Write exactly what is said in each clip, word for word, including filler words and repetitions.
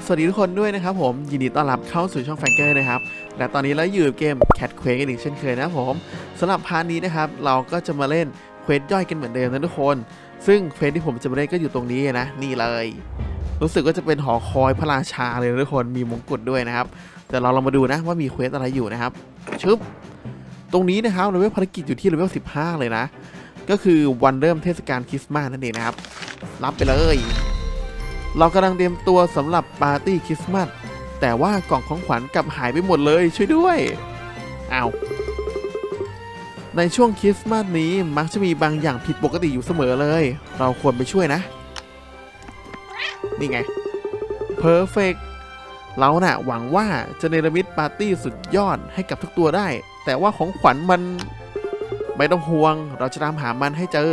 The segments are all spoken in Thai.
สวัสดีทุกคนด้วยนะครับผมยินดีต้อนรับเข้าสู่ช่องแฟงเกอร์นะครับและตอนนี้เราอยู่เกม Cat Quake กันอีกเช่นเคยนะครับผมสำหรับพาร์ทนี้นะครับเราก็จะมาเล่นเควสย่อยกันเหมือนเดิมนะทุกคนซึ่งเควสที่ผมจะมาเล่นก็อยู่ตรงนี้นะนี่เลยรู้สึกว่าจะเป็นหอคอยพระราชาเลยทุกคนมีมงกุฎด้วยนะครับแต่เราลองมาดูนะว่ามีเควสอะไรอยู่นะครับชึบตรงนี้นะครับเลเวลภารกิจอยู่ที่เลเวลสิบห้าเลยนะก็คือวันเริ่มเทศกาลคริสต์มาสนั่นเองนะครับรับไปเลยเรากำลังเตรียมตัวสำหรับปาร์ตี้คริสต์มาสแต่ว่ากล่องของขวัญกลับหายไปหมดเลยช่วยด้วยอ้าวในช่วงคริสต์มาสนี้มักจะมีบางอย่างผิดปกติอยู่เสมอเลยเราควรไปช่วยนะนี่ไงเพอร์เฟกต์เราน่ะหวังว่าจะเนรมิตปาร์ตี้สุดยอดให้กับทุกตัวได้แต่ว่าของขวัญมันไม่ต้องห่วงเราจะตามหามันให้เจอ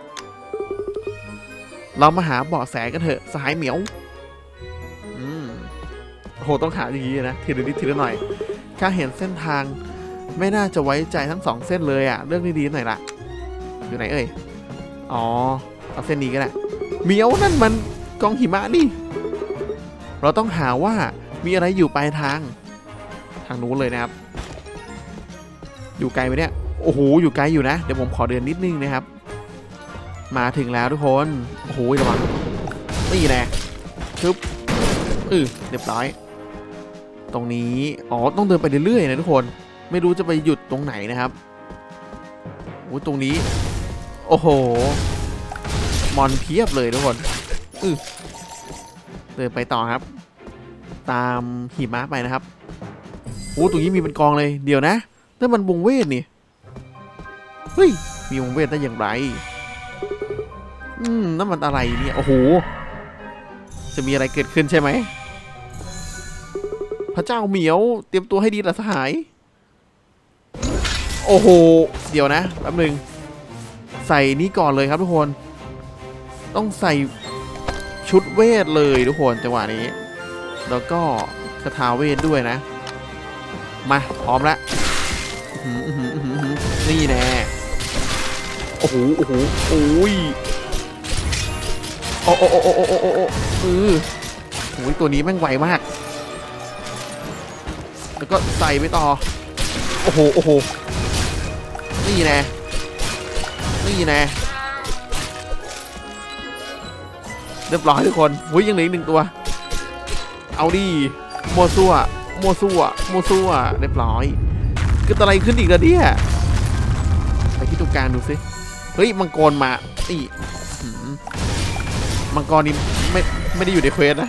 เรามาหาเบาะแสกันเถอะสหายเหมียวอืมโหต้องหาอย่างนี้นะทีละนิดทีละหน่อยข้าเห็นเส้นทางไม่น่าจะไว้ใจทั้งสองเส้นเลยอ่ะเรื่องดีๆหน่อยละอยู่ไหนเอ่ยอ๋อเอาเส้นนี้ก็ได้เหมียวนั่นมันกองหิมะนี่เราต้องหาว่ามีอะไรอยู่ปลายทางทางนู้นเลยนะครับอยู่ไกลไหมเนี่ยโอ้โหอยู่ไกลอยู่นะเดี๋ยวผมขอเดินนิดนึงนะครับมาถึงแล้วทุกคนโอ้โหระวังนี่แน่ชึบอือเรียบร้อยตรงนี้อ๋อต้องเดินไปเรื่อยๆนะทุกคนไม่รู้จะไปหยุดตรงไหนนะครับโอ้ตรงนี้โอ้โหมอนเพียบเลยทุกคนอือเดินไปต่อครับตามหิมะไปนะครับโอ้ตรงนี้มีเป็นกองเลยเดี๋ยวนะนั่นมันวงเวทนี่เฮ้ยมีวงเวทได้อย่างไรอืมนั่นมันอะไรเนี่ยโอ้โหจะมีอะไรเกิดขึ้นใช่ไหมพระเจ้าเหมียวเตรียมตัวให้ดีละสหายโอ้โหเดี๋ยวนะแป๊บนึงใส่นี้ก่อนเลยครับทุกคนต้องใส่ชุดเวทเลยทุกคนจังหวะนี้แล้วก็คาถาเวทด้วยนะมาพร้อมแล้วนี่แน่โอ้โหโอ้โหโอ้ยโอ้โอ้โอ้โอ้โอ้โอ้โอ้เออโอ้ยตัวนี้แม่งไวมากแล้วก็ใส่ไปต่อโอ้โหโอ้โหนี่แน่นี่แน่เรียบร้อยทุกคนหุ้ยยังเหลืออีกหนึ่งตัวเอาดิมัวซั่วมัวซั่วมัวซั่วเรียบร้อยเกิดอะไรขึ้นอีกแล้วเนี่ยไปที่ตรงกลางดูสิเฮ้ยมังกรมาอีมังกรนี่ไม่ไม่ได้อยู่ในเควสนะ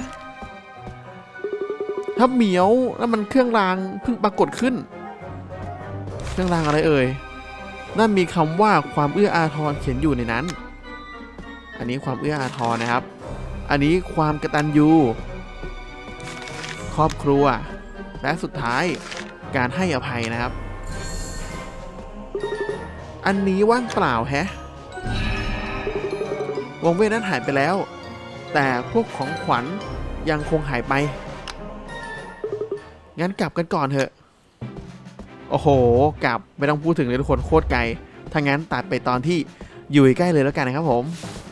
ถ้าเหมียวแล้วมันเครื่องรางเพิ่งปรากฏขึ้นเครื่องรางอะไรเอ่ยนั่นมีคำว่าความเอื้ออาทรเขียนอยู่ในนั้นอันนี้ความเอื้ออาทรนะครับอันนี้ความกตัญญูครอบครัวและสุดท้ายการให้อภัยนะครับอันนี้ว่างเปล่าแฮะวงเวทนั้นหายไปแล้วแต่พวกของขวัญยังคงหายไปงั้นกลับกันก่อนเถอะโอ้โหกลับไม่ต้องพูดถึงเลยทุกคนโคตรไกลถ้างั้นตัดไปตอนที่อยู่ใกล้เลยแล้วกันนะครับผม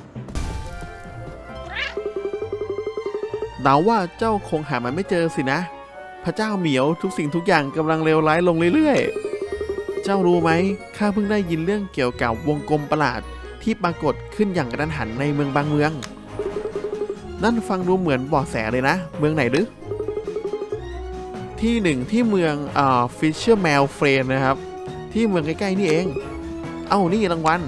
เดาว่าเจ้าคงหามันไม่เจอสินะพระเจ้าเหมียวทุกสิ่งทุกอย่างกำลังเลวร้ายลงเรื่อยๆเจ้ารู้ไหมข้าเพิ่งได้ยินเรื่องเกี่ยวกับวงกลมประหลาดที่ปรากฏขึ้นอย่างกระทันหันในเมืองบางเมืองนั่นฟังดูเหมือนเบาะแสเลยนะเมืองไหนหรือที่หนึ่งที่เมืองอ่าฟิชเชอร์แมลเฟรนนะครับที่เมืองใกล้ๆนี่เองเอ้านี่รางวัล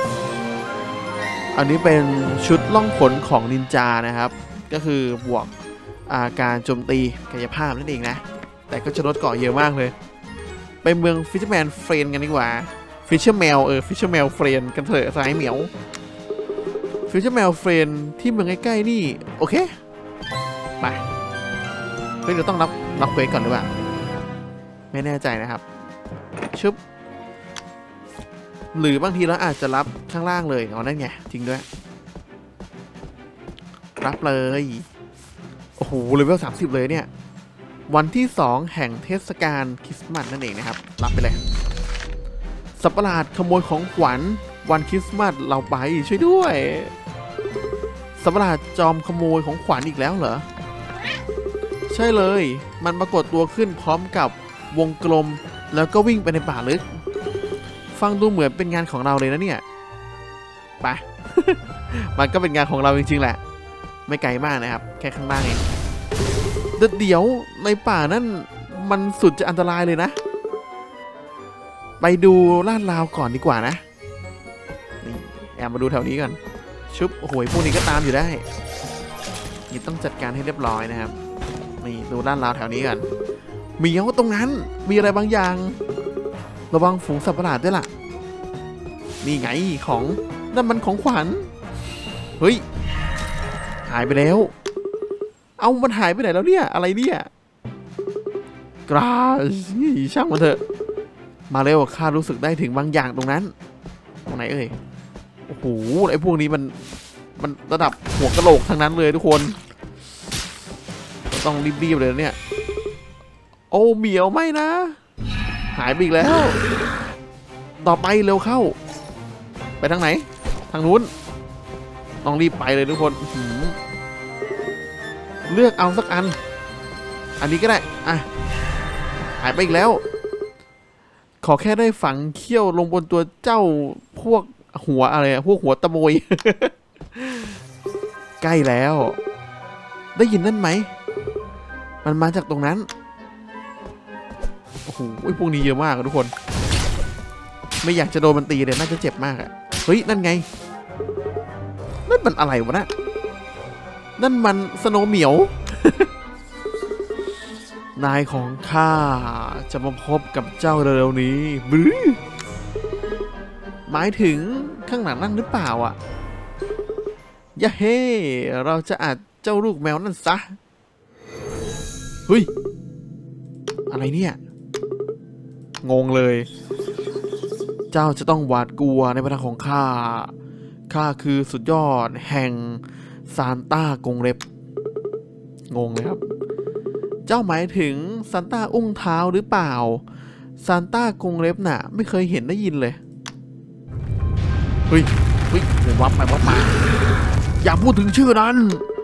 อันนี้เป็นชุดล่องขนของนินจานะครับก็คือบวกอาการโจมตีกายภาพนั่นเองนะแต่ก็จะลดเกาะเยอะมากเลยไปเมืองฟิชเชอร์แมลเฟรนกันดีกว่าฟิชเชอร์แมลเออฟิชเชอร์แมลเฟรนกันเถอะสายเหมียวฟิชเชอร์แมลเฟรนที่เมืองใกล้ๆนี่โอเคไปเฮ้ยเราต้องรับรับเควสก่อนหรือเปล่าไม่แน่ใจนะครับชึบหรือบางทีเราอาจจะรับข้างล่างเลยอ๋อนั่นไงจริงด้วยรับเลยโอ้โหเลเวลสามสิบเลยเนี่ยวันที่สองแห่งเทศกาลคริสต์มาสนั่นเองนะครับรับไปเลยสัตว์ประหลาดขโมยของขวัญวันคริสต์มาสเราไปช่วยด้วยสัตว์ประหลาดจอมขโมยของขวัญอีกแล้วเหรอใช่เลยมันปรากฏตัวขึ้นพร้อมกับวงกลมแล้วก็วิ่งไปในป่าลึกฟังดูเหมือนเป็นงานของเราเลยนะเนี่ยไป มันก็เป็นงานของเราจริงๆแหละไม่ไกลมากนะครับแค่ข้างล่างเองเดี๋ยวในป่านั่นมันสุดจะอันตรายเลยนะไปดูลาดราวก่อนดีกว่านะนี่แอบมาดูแถวนี้ก่อนชุบโอ้โหพวกนี้ก็ตามอยู่ได้นี่ต้องจัดการให้เรียบร้อยนะครับนี่ดูลาดราวแถวนี้ก่อนมีเหวตรงนั้นมีอะไรบางอย่างระวังฝูงสัตว์ประหลาดด้วยล่ะนี่ไงของนั่นมันของขวัญเฮ้ยหายไปแล้วเอามันหายไปไหนแล้วเนี่ยอะไรเนี่ยกราช่างมันเถอะมาเร็วข้ารู้สึกได้ถึงบางอย่างตรงนั้นตรงไหนเอ่ยโอ้โหไอ้พวกนี้มันมันระดับหัวกะโหลกทั้งนั้นเลยทุกคนต้องรีบๆเลยเนี่ยโอ้เหมียวไม่นะหายไปอีกแล้วต่อไปเร็วเข้าไปทางไหนทางนู้นต้องรีบไปเลยทุกคนเลือกเอาสักอันอันนี้ก็ได้อ่ะหายไปอีกแล้วขอแค่ได้ฝังเขี้ยวลงบนตัวเจ้าพวกหัวอะไรพวกหัวตะโมย ใกล้แล้วได้ยินนั่นไหมมันมาจากตรงนั้นโอ้โหพวกนี้เยอะมากทุกคนไม่อยากจะโดนมันตีเลยน่าจะเจ็บมากอะเฮ้ยนั่นไงนั่นมันอะไรวะนะนั่นมันสโนว์เหมียว นายของข้าจะมาพบกับเจ้าเร็วๆนี้บื้อหมายถึงข้างหลังนั่นหรือเปล่าอ่ะยะเฮ้เราจะอัดเจ้าลูกแมวนั่นซะเฮ้ยอะไรเนี่ยงงเลยเจ้าจะต้องหวาดกลัวในพลังของข้าข้าคือสุดยอดแห่งซานต้ากรงเล็บงงเลยครับเจ้าหมายถึงซานต้าอุ้งเท้าหรือเปล่าซานต้ากรงเล็บน่ะไม่เคยเห็นได้ยินเลยเฮ้ยเฮ้ยเดี๋ยววับไปวับมาอย่าพูดถึงชื่อนั้น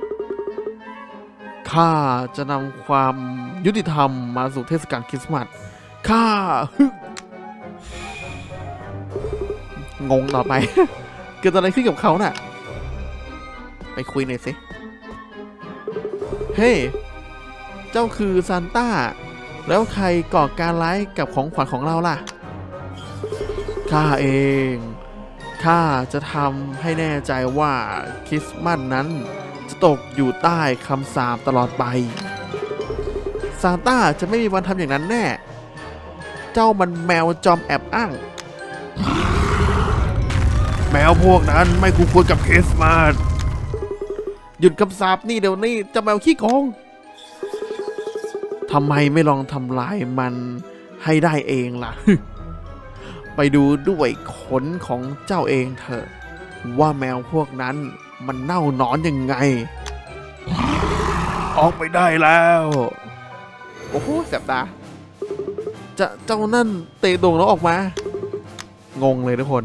ข้าจะนำความยุติธรรมมาสู่เทศกาลคริสต์มาสข้างงต่อไป เกิดอะไรขึ้นกับเขาน่ะไปคุยหน่อยสิเฮ้ hey, เจ้าคือซานต้าแล้วใครก่อการร้ายกับของขวัญของเราล่ะข้าเองข้าจะทำให้แน่ใจว่าคริสต์มาสนั้นจะตกอยู่ใต้คำสาปตลอดไปซานต้าจะไม่มีวันทำอย่างนั้นแน่เจ้ามันแมวจอมแอบอ้างแมวพวกนั้นไม่คู่ควรกับคริสต์มาสหยุดคำสาปนี่เดี๋ยวนี้เจ้าแมวขี้โกงทำไมไม่ลองทำลายมันให้ได้เองล่ะ ไปดูด้วยขนของเจ้าเองเถอะว่าแมวพวกนั้นมันเน่าหนอนยังไงออกไปได้แล้วโอ้โหแสบตาจะเจ้านั่นเตะโด่งแล้วออกมางงเลยทุกคน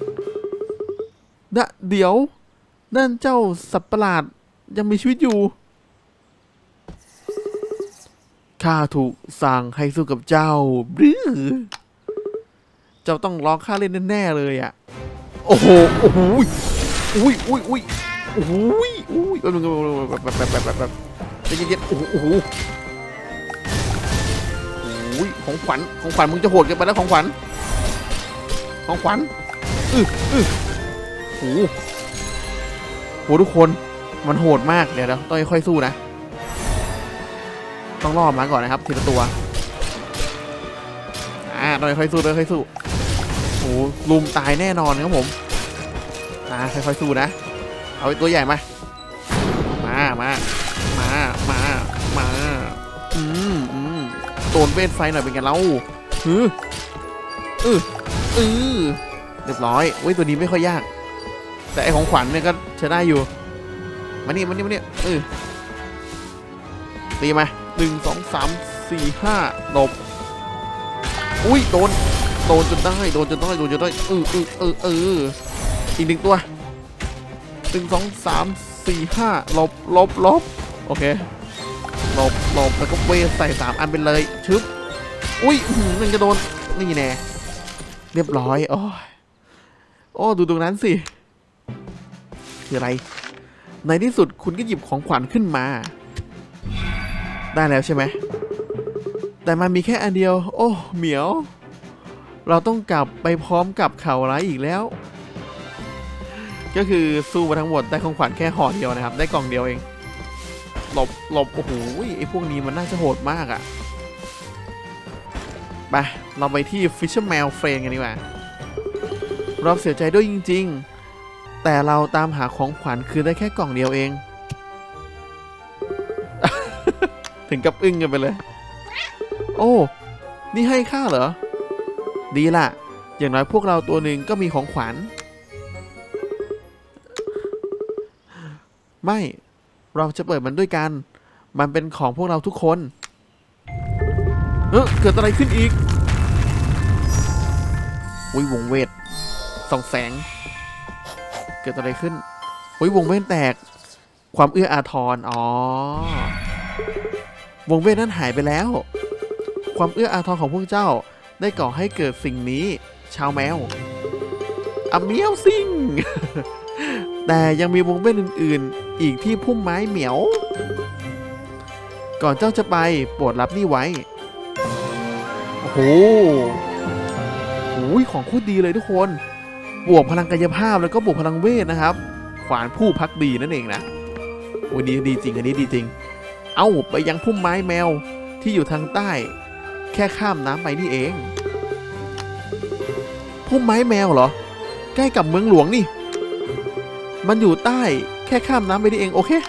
นะเดี๋ยวนั่นเจ้าสัตว์ประหลาดยังมีชีวิตอยู่ข้าถูกสั่งให้สู้กับเจ้าหรือเจ้าต้องร้องข้าเล่นแน่ๆเลยอ่ะโอ้โหโอ้โหอุ้ยอุ้ยอุ้ยโอ้โหอุ้ยแบบแบบแบบแบบแบบแบบเย็นๆโอ้โหโอ้โหอุ้ยของขวัญของขวัญมึงจะโหดเกินไปแล้วของขวัญของขวัญอืออือโอ้โหโหทุกคนมันโหดมากเดี๋ยวเราต้องค่อยๆสู้นะต้องล่อมาก่อนนะครับทีละตัวอ่าต้องค่อยๆสู้ต้องค่อยๆสู้โอ้ลุมตายแน่นอนครับผมอ่าค่อยๆสู้นะเอาตัวใหญ่มามามามามามาอืมอืมโดนเวทไฟหน่อยเป็นไงเล่าอืออืออือเรียบร้อยเว้ยตัวนี้ไม่ค่อยยากแต่ไอของขวัญเนี่ยก็ใช้ได้อยู่มานี่มานี่มานี่เออตีมาหนึ่งสองสามสี่ห้าหลบอุ้ยโดนโดนจนได้โดนจนได้โดนจนได้เออเออเออเอออีกหนึ่งตัวหนึ่งสองสามสี่ห้าหลบหลบหลบโอเคหลบหลบแล้วก็เวทใส่สามอันไปเลยชึบอุ้ยมันจะโดนนี่แน่เรียบร้อยโอ้ยโอ้ดูตรงนั้นสิคืออะไรในที่สุดคุณก็หยิบของขวัญขึ้นมาได้แล้วใช่ไหมแต่มันมีแค่อันเดียวโอ้เหมียวเราต้องกลับไปพร้อมกับข่าวร้ายอีกแล้วก็คือสู้มาทั้งหมดได้ของขวัญแค่ห่อเดียวนะครับได้กล่องเดียวเองหลบหลบโอ้โหไอ้พวกนี้มันน่าจะโหดมากอะไปเราไปที่ Fisherman Friend กันดีกว่าเราเสียใจด้วยจริงๆแต่เราตามหาของขวัญคือได้แค่กล่องเดียวเอง ถึงกับอึ้งกันไปเลยโอ้นี่ให้ค่าเหรอดีล่ะอย่างน้อยพวกเราตัวหนึ่งก็มีของขวัญไม่เราจะเปิดมันด้วยกันมันเป็นของพวกเราทุกคนเออเกิดอะไรขึ้นอีกอุ้ยวงเวทส่องแสงเกิดอะไรขึ้นอุ้ยวงเวทแตกความเอื้ออาทรอ๋อวงเวทนั้นหายไปแล้วความเอื้ออาทรของพวกเจ้าได้ก่อให้เกิดสิ่งนี้ชาวแมวอเมียวซิง แต่ยังมีวงเวทอื่นๆอีกที่พุ่มไม้เหมียวก่อนเจ้าจะไปโปรดรับนี่ไว้โอ้โหโอ้ยของโคตรดีเลยทุกคนบวกพลังกายภาพแล้วก็บวกพลังเวทนะครับขวานผู้พักดีนั่นเองนะโอ้ยดีดีจริงอันนี้ดีจริงเอาไปยังพุ่มไม้แมวที่อยู่ทางใต้แค่ข้ามน้ำไปนี่เองพุ่มไม้แมวเหรอใกล้กับเมืองหลวงนี่มันอยู่ใต้แค่ข้ามน้ำไปนี่เองโอเค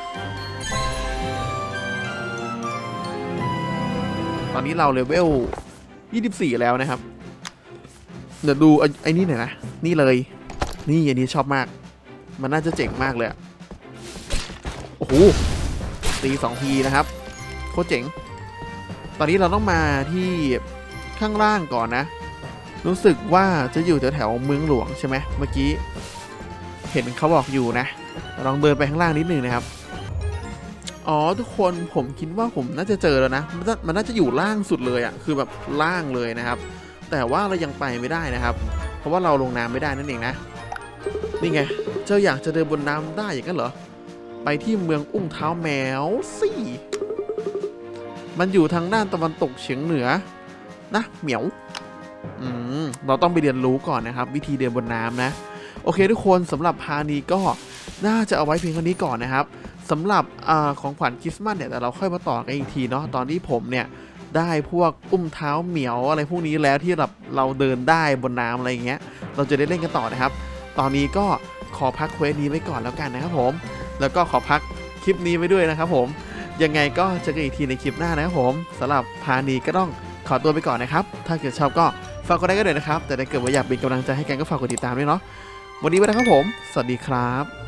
ตอนนี้เราเลเวลยี่สิบสี่แล้วนะครับเดี๋ยวดูไอ้นี่หน่อยนะนี่เลยนี่อันนี้ชอบมากมันน่าจะเจ๋งมากเลยโอ้โหตีสองทีนะครับโคตรเจ๋งตอนนี้เราต้องมาที่ข้างล่างก่อนนะรู้สึกว่าจะอยู่แถวๆเมืองหลวงใช่ไหมเมื่อกี้เห็นเขาบอกอยู่นะลองเดินไปข้างล่างนิดนึงนะครับอ๋อทุกคนผมคิดว่าผมน่าจะเจอแล้วนะมันน่าจะอยู่ล่างสุดเลยอ่ะคือแบบล่างเลยนะครับแต่ว่าเรายังไปไม่ได้นะครับเพราะว่าเราลงน้ำไม่ได้นั่นเองนะนี่ไงเจ้าอยากจะเดินบนน้ำได้อย่างนั้นเหรอไปที่เมืองอุ้งเท้าแมวสิมันอยู่ทางด้านตะวันตกเฉียงเหนือนะเหมียวอืมเราต้องไปเรียนรู้ก่อนนะครับวิธีเดินบนน้ำนะโอเคทุกคนสำหรับพานี้ก็น่าจะเอาไว้เพียงเท่านี้ก่อนนะครับสำหรับอของขวัญคริสต์มาสเนี่ยแต่เราค่อยมาต่อกันอีกทีเนาะตอนที่ผมเนี่ยได้พวกอุ้มเท้าเหมียวอะไรพวกนี้แล้วที่แบบเราเดินได้บนน้ำอะไรอย่างเงี้ยเราจะได้เล่นกันต่อนะครับตอนนี้ก็ขอพักเควสนี้ไว้ก่อนแล้วกันนะครับผมแล้วก็ขอพักคลิปนี้ไว้ด้วยนะครับผมยังไงก็เจอกันอีกทีในคลิปหน้านะครับผมสำหรับพานี้ก็ต้องขอตัวไปก่อนนะครับถ้าเกิดชอบก็ฝากกดไลค์กันด้วยนะครับแต่ถ้าเกิดว่าอยากเป็นกำลังใจให้กันก็ฝากกดติดตามด้วยเนาะวันนี้ไปแล้วครับผมสวัสดีครับ